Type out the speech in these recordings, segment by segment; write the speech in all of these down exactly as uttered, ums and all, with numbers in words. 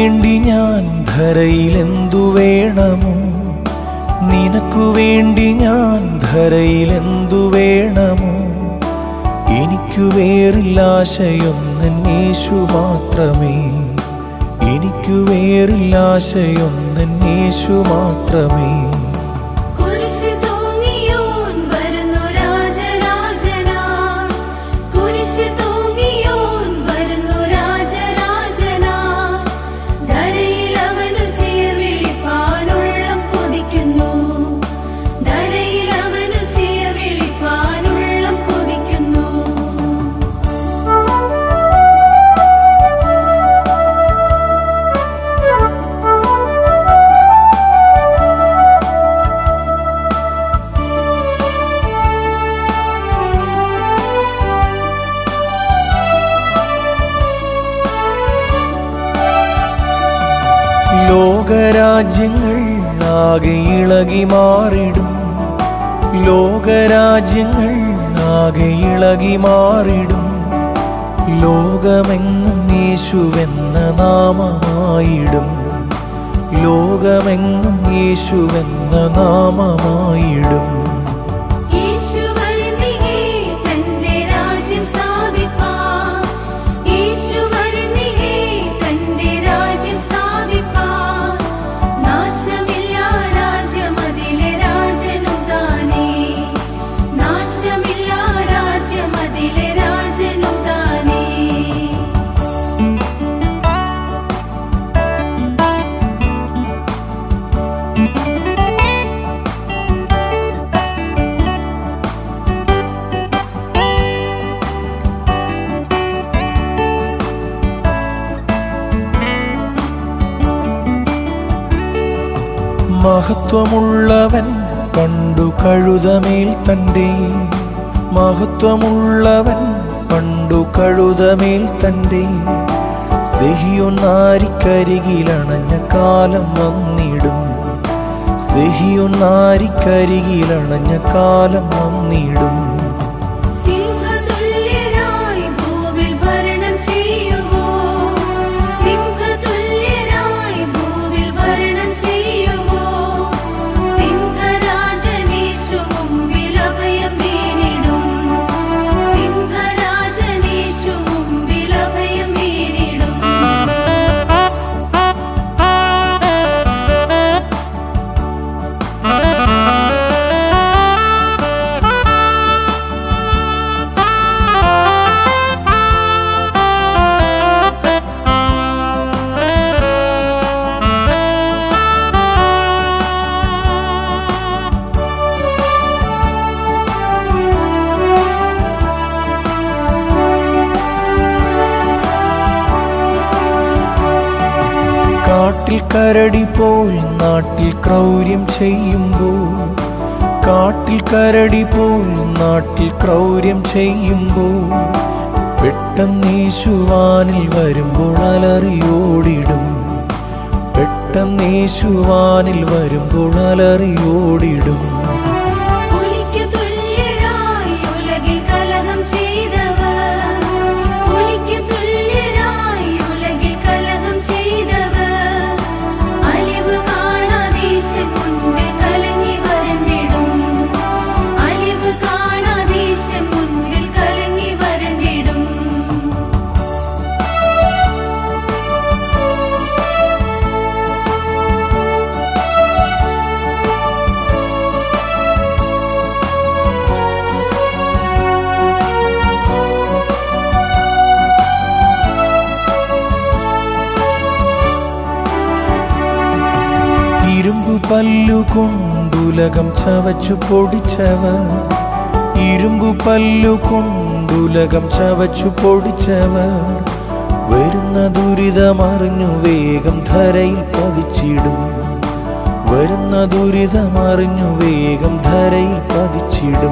വേണ്ടി ഞാൻ ധരയിലെന്തു വേണമോ, നിനക്കു വേണ്ടി ഞാൻ ധരയിലെന്തു വേണമോ, എനിക്കു വേറില്ലാശയൊന്നൻ യേശു മാത്രമേ, എനിക്കു വേറില്ലാശയൊന്നൻ യേശു മാത്രമേ. ലോകരാജ്യങ്ങൾ ആകെ ഇളകി മാറിടും, ലോകരാജ്യങ്ങൾ ആകെ ഇളകി മാറിടും, ലോകമെങ്ങും യേശുവെന്ന നാമമായിടും, ലോകമെങ്ങും യേശുവെന്ന നാമമായിടും. മഹത്വമുള്ളവൻ പണ്ടു കഴുതമേൽ തൻ്റെ, മഹത്വമുള്ളവൻ പണ്ടു കഴുതമേൽ തൻ്റെ, സിഹിയോൻ നാരിക്കരികിലണഞ്ഞ കാലം വന്നിടും, സിഹിയോൻ നാരിക്കരികിലണഞ്ഞ കാലം വന്നിടും. കാട്ടിൽ കരടി പോൽ നാട്ടിൽ ക്രൗര്യം ചെയ്യുമ്പോൾ, കാട്ടിൽ കരടി പോൽ നാട്ടിൽ ക്രൗര്യം ചെയ്യുമ്പോൾ, പെട്ടെന്ന് യേശുവാനിൽ വരുമ്പോൾ അലറിയോടിടും, പെട്ടെന്ന് യേശുവാനിൽ വരുമ്പോൾ അലറിയോടിടും. ഇരുമ്പു പല്ലുകൊണ്ടുലകം ചവച്ചു പൊടിച്ചവർ, ഇരുമ്പു പല്ലുകൊണ്ടുലകം ചവച്ചു പൊടിച്ചവർ, വരുന്ന ദുരിതമറിഞ്ഞു വേഗം ധരയിൽ പതിച്ചിടും, വരുന്ന ദുരിതമറിഞ്ഞു വേഗം ധരയിൽ പതിച്ചിടും.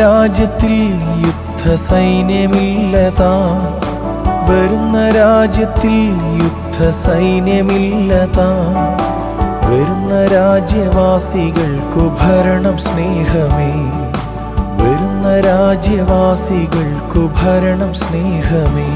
രാജ്യത്തിൽ യുദ്ധ സൈന്യമില്ലതാ, വരുന്ന രാജ്യത്തിൽ യുദ്ധ സൈന്യമില്ലതാ. വരുന്ന രാജ്യവാസികൾക്കു ഭരണം സ്നേഹമേ, വരുന്ന രാജ്യവാസികൾക്കു ഭരണം സ്നേഹമേ.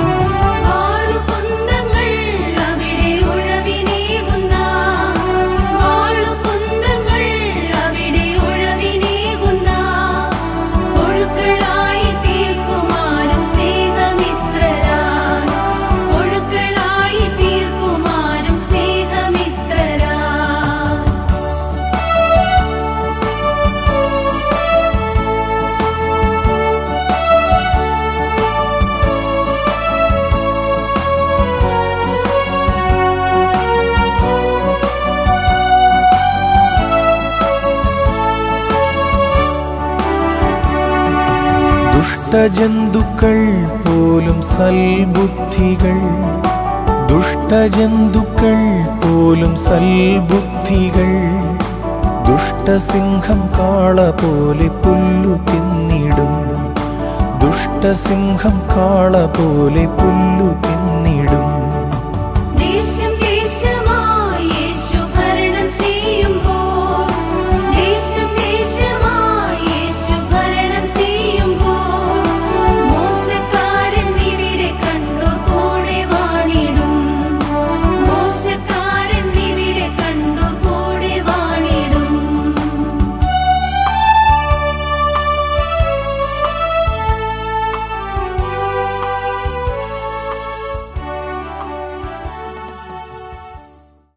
ദുഷ്ടജന്തുക്കൾ പോലും സൽബുദ്ധികൾ, ദുഷ്ടജന്തുക്കൾ പോലും സൽബുദ്ധികൾ. ദുഷ്ടസിംഹം കാള പോലെ പുല്ലു തിന്നിടും, ദുഷ്ടസിംഹം കാള പോലെ പുല്ലു